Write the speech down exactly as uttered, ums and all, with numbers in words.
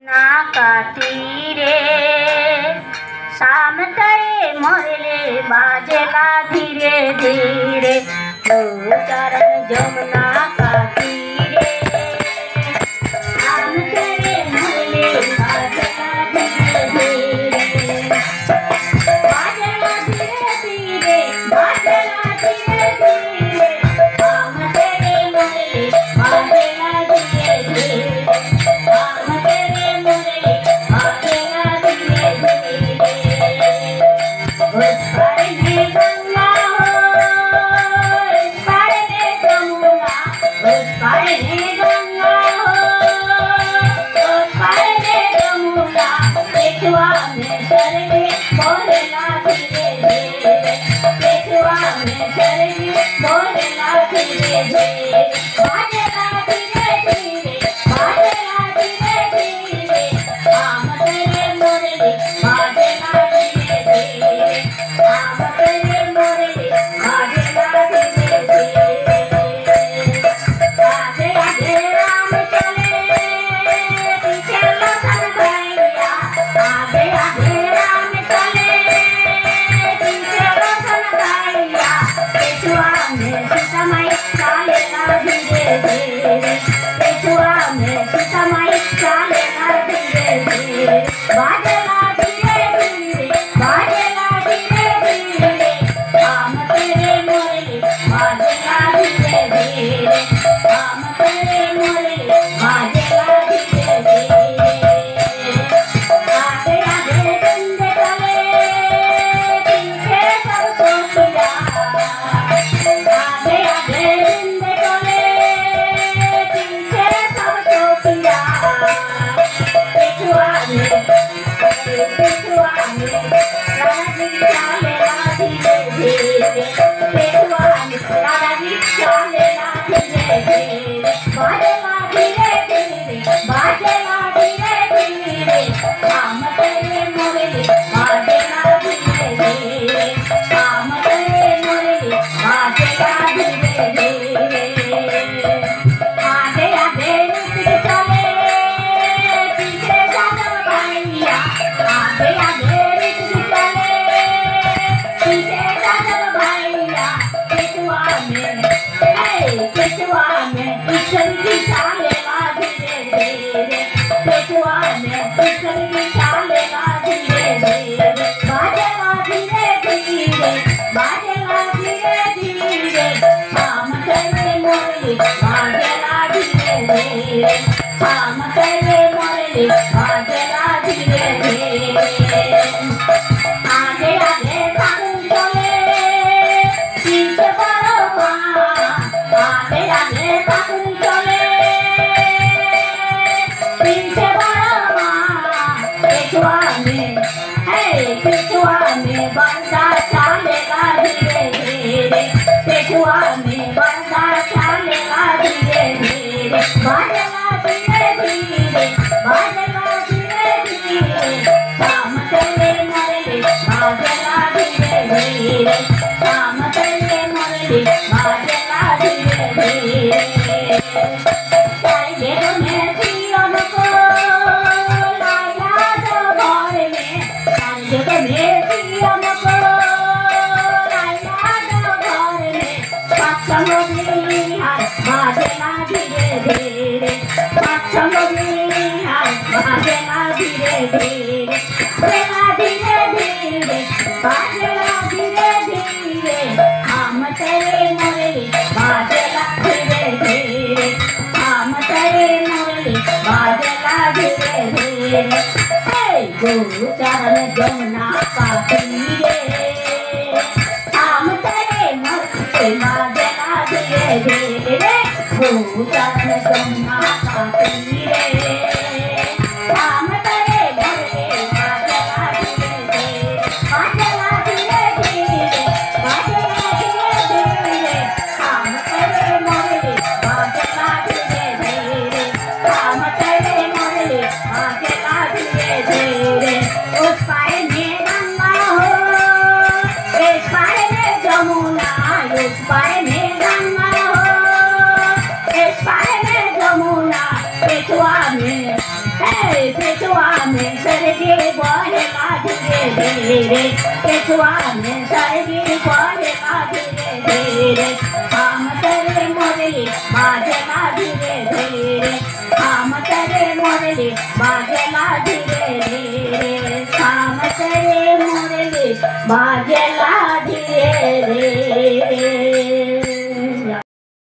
ना का तीरे शाम तरे मोरले बाजेला धीरे धीरे चरण जमुना का तीरे शाम तरे मोरले बाजेला धीरे धीरे बाजेला धीरे धीरे बाजेला धीरे धीरे शाम तरे मोरले बाजेला धीरे धीरे शाम तरे मोरले बाजेला धीरे धीरे उस पार में गंगा हो इस पार में जमुना उस पार में गंगा हो उस पार में जमुना पेटुआ में चरनी बोलना धीरे धीरे पेटुआ में चरनी बोलना धीरे धीरे बाजेला धीरे धीरे बाजेला धीरे धीरे शाम तेरे मोरले बाजेला धीरे धीरे शाम तेरे मोरले बाजेला धीरे धीरे राधे राधे राम चले पीछे लखन भैया राधे राधे राम चले पीछे लखन भैया पेटुआ में सीता माई चालेला धीरे धीरे पेटुआ में सीता माई चालेला धीरे धीरे बाजेला धीरे धीरे बाजेला धीरे धीरे शाम तेरे मोरले बाजेला धीरे धीरे शाम तेरे मोरले बाजेला धीरे धीरे राधे राधे बंदे चले पीछे सब सोचिया राधे राधे बंदे चले पीछे सब सोचिया पेटुआ में पेटुआ में राधाजी चालेला धीरे धीरे पेटुआ में राधाजी चालेला धीरे धीरे बाजेला धीरे धीरे बाजेला धीरे धीरे शाम तेरे मोरले बाजेला धीरे धीरे शाम तेरे मोरले बाजेला धीरे धीरे आधे आधे नीचे चले पीछे जादव भैया आधे आधे नीचे चले पीछे जादव भैया पेटुआ में हे पेटुआ में ईश्वर की चालेला धीरे धीरे पेटुआ में ईश्वर की चालेला धीरे धीरे बाजेला धीरे धीरे बाजेला धीरे धीरे शाम तेरे मोरले बाजेला धीरे धीरे शाम तेरे मोरले बाजेला धीरे धीरे आगे आगे फागुन चले पीछे बरवा आगे आगे फागुन चले पीछे बरवा पेटुआ में हे पेटुआ में बंदा चालेला धीरे धीरे पेटुआ में बंदा चालेला धीरे धीरे बाजेला धीरे धीरे बाजेला धीरे धीरे शाम तेरे मोरले बाजेला धीरे धीरे शाम तेरे मोरले बाजेला धीरे धीरे चाहिए तुम्हें सियोन को लाया दो घर में चाहिए तुम्हें सियोन को लाया दो घर में पक्षों की हार बाजेला धीरे धीरे पक्षों की हार बाजेला धीरे धीरे बाजेला धीरे धीरे बाजेला धीरे धीरे शाम तेरे मोरले बाजेला धीरे धीरे शाम तेरे मोरले बाजेला धीरे धीरे हे गुरु चरण जमुना का तीरे शाम तेरे मोरले बाजेला धीरे धीरे गुरु चरण जमुना का तीरे शाम तेरे मोरले बाजेला धीरे धीरे बाजेला धीरे धीरे बाजेला धीरे धीरे शाम तेरे मोरले बाजेला धीरे धीरे शाम तेरे मोरले बाजेला धीरे धीरे उस पार में गंगा हो इस पार में जमुना उस पार में गंगा हो इस पार में जमुना पेटुआ पेशवा में सरगी बहेला धीरे धीरे पेशवा में सरगी बहेला धीरे धीरे हम तेरे मुरली बाजेला धीरे धीरे हम तेरे मुरली बाजेला धीरे धीरे हम तेरे मुरली बाजेला धीरे धीरे